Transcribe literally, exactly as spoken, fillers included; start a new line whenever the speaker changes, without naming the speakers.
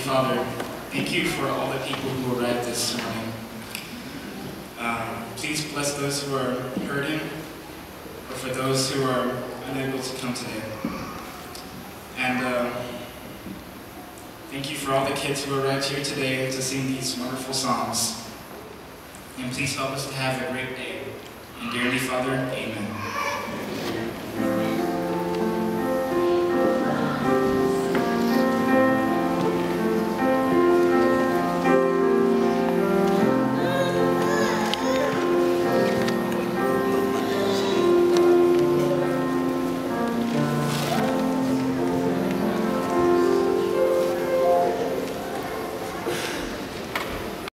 Father, thank you for all the people who arrived this morning. Um, please bless those who are hurting, or for those who are unable to come today. And uh, thank you for all the kids who arrived here today to sing these wonderful songs. And please help us to have a great day. And dearly Father, amen.